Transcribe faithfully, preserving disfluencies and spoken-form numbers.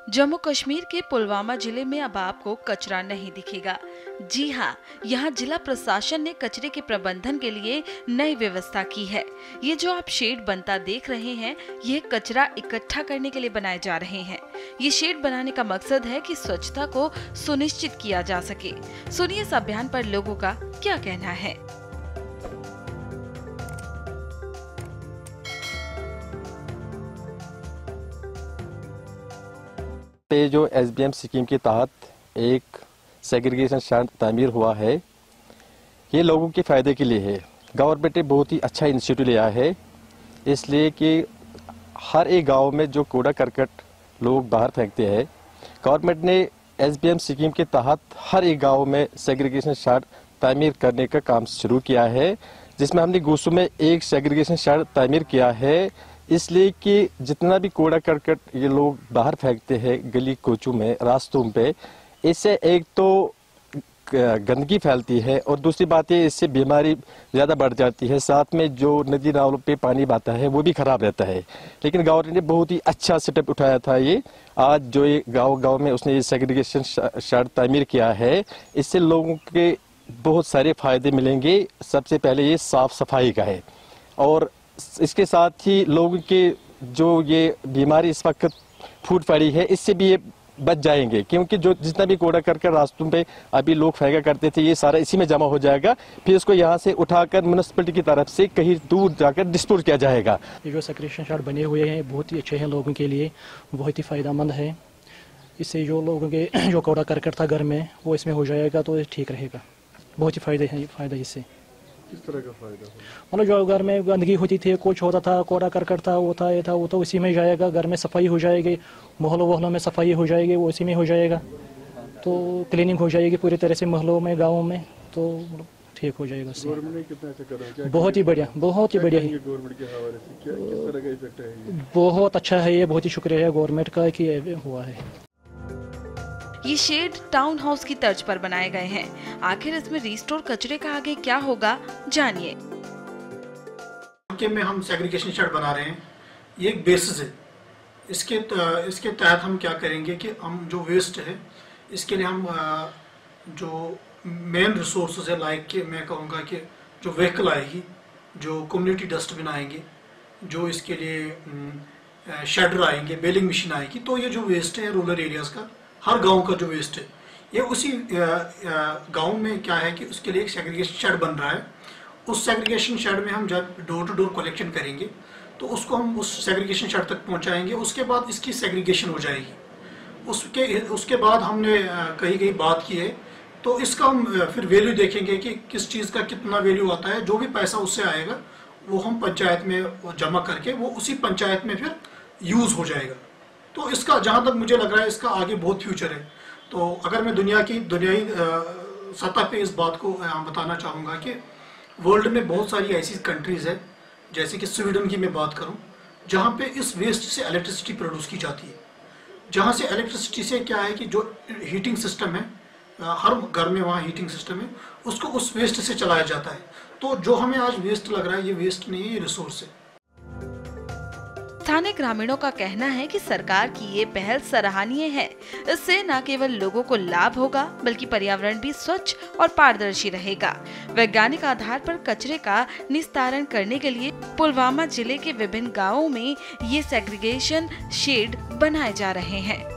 जम्मू कश्मीर के पुलवामा जिले में अब आपको कचरा नहीं दिखेगा। जी हाँ, यहाँ जिला प्रशासन ने कचरे के प्रबंधन के लिए नई व्यवस्था की है। ये जो आप शेड बनता देख रहे हैं, ये कचरा इकट्ठा करने के लिए बनाए जा रहे हैं। ये शेड बनाने का मकसद है कि स्वच्छता को सुनिश्चित किया जा सके। सुनिए इस अभियान पर लोगों का क्या कहना है। पे जो एस बी एम स्कीम के तहत एक सेग्रीगेशन शेड तामीर हुआ है, ये लोगों के फ़ायदे के लिए है। गवर्नमेंट ने बहुत ही अच्छा इनिशिएटिव लिया है, इसलिए कि हर एक गांव में जो कूड़ा करकट लोग बाहर फेंकते हैं, गवर्नमेंट ने एस बी एम स्कीम के तहत हर एक गांव में सेग्रीगेशन शेड तामीर करने का काम शुरू किया है, जिसमें हमने गुस्सू में एक सेग्रीगेशन शेड तामीर किया है। इसलिए कि जितना भी कूड़ा करकट ये लोग बाहर फेंकते हैं गली कोचों में, रास्तों पे, इससे एक तो गंदगी फैलती है और दूसरी बात है इससे बीमारी ज़्यादा बढ़ जाती है। साथ में जो नदी नालों पे पानी बहता है वो भी खराब रहता है। लेकिन गवर्नमेंट ने बहुत ही अच्छा स्टेप उठाया था। ये आज जो ये गांव गांव में उसने ये सेग्रीगेशन शेड तामीर किया है, इससे लोगों के बहुत सारे फायदे मिलेंगे। सबसे पहले ये साफ सफाई का है और इसके साथ ही लोगों के जो ये बीमारी इस वक्त फूट पड़ी है, इससे भी ये बच जाएंगे, क्योंकि जो जितना भी कूड़ा करके रास्तों पे अभी लोग फेंका करते थे, ये सारा इसी में जमा हो जाएगा। फिर इसको यहाँ से उठाकर म्यूनिसिपैलिटी की तरफ से कहीं दूर जाकर डिस्पोज किया जाएगा। ये जो सेग्रीगेशन शेड बने हुए हैं बहुत ही अच्छे हैं, लोगों के लिए बहुत ही फ़ायदेमंद है। इससे जो लोगों के जो कूड़ा करकट था घर में वो इसमें हो जाएगा तो ठीक रहेगा। बहुत ही फ़ायदे हैं, फ़ायदा इससे। किस तरह का फायदा? मतलब जो घर में गंदगी होती थी, कुछ होता था, कूड़ा करकट था, वो था ये था, वो तो इसी में जाएगा। घर में सफाई हो जाएगी, मोहल्लों वहलों में सफाई हो जाएगी, वो इसी में हो जाएगा। तो क्लीनिंग हो जाएगी पूरी तरह से मोहल्लों में, गाँवों में, तो ठीक हो जाएगा। गवर्नमेंट ने कितना अच्छा करा? बहुत ही बढ़िया, बहुत ही बढ़िया है। गवर्नमेंट के हवाले से क्या किस तरह का इफेक्ट है ये? बहुत अच्छा है ये, बहुत ही शुक्रिया है गवर्नमेंट का कि ये हुआ है। ये शेड टाउन हाउस की तर्ज पर बनाए गए हैं। आखिर इसमें रिस्टोर कचरे का आगे क्या होगा, जानिए। के में हम सेग्रीगेशन शेड बना रहे हैं, ये एक बेसिस है। इसके इसके तहत हम क्या करेंगे कि हम जो वेस्ट है इसके लिए हम जो मेन रिसोर्सेज है, लाइक के मैं कहूँगा कि जो व्हीकल आएगी, जो कम्युनिटी डस्टबिन आएंगे, जो इसके लिए शेडर आएंगे, बेलिंग मशीन आएगी, तो ये जो वेस्ट है रूरल एरियाज़ का, हर गांव का जो वेस्ट है, ये उसी गांव में क्या है कि उसके लिए एक सेग्रीगेशन शेड बन रहा है। उस सेग्रीगेशन शेड में हम जब डोर टू डोर कलेक्शन करेंगे तो उसको हम उस सेग्रीगेशन शेड तक पहुंचाएंगे। उसके बाद इसकी सेग्रीगेशन हो जाएगी। उसके उसके बाद हमने कहीं कहीं बात की है, तो इसका हम फिर वैल्यू देखेंगे कि किस चीज़ का कितना वैल्यू आता है। जो भी पैसा उससे आएगा वो हम पंचायत में जमा करके वो उसी पंचायत में फिर यूज़ हो जाएगा। तो इसका जहाँ तक मुझे लग रहा है इसका आगे बहुत फ्यूचर है। तो अगर मैं दुनिया की दुनियाई सतह पे इस बात को बताना चाहूँगा कि वर्ल्ड में बहुत सारी ऐसी कंट्रीज़ है, जैसे कि स्वीडन की मैं बात करूँ, जहाँ पे इस वेस्ट से इलेक्ट्रिसिटी प्रोड्यूस की जाती है। जहाँ से इलेक्ट्रिसिटी से क्या है कि जो हीटिंग सिस्टम है, हर घर में वहाँ हीटिंग सिस्टम है, उसको उस वेस्ट से चलाया जाता है। तो जो हमें आज वेस्ट लग रहा है, ये वेस्ट नहीं है, ये रिसोर्स है। स्थानीय ग्रामीणों का कहना है कि सरकार की ये पहल सराहनीय है। इससे न केवल लोगों को लाभ होगा बल्कि पर्यावरण भी स्वच्छ और पारदर्शी रहेगा। वैज्ञानिक आधार पर कचरे का निस्तारण करने के लिए पुलवामा जिले के विभिन्न गांवों में ये सेग्रीगेशन शेड बनाए जा रहे हैं।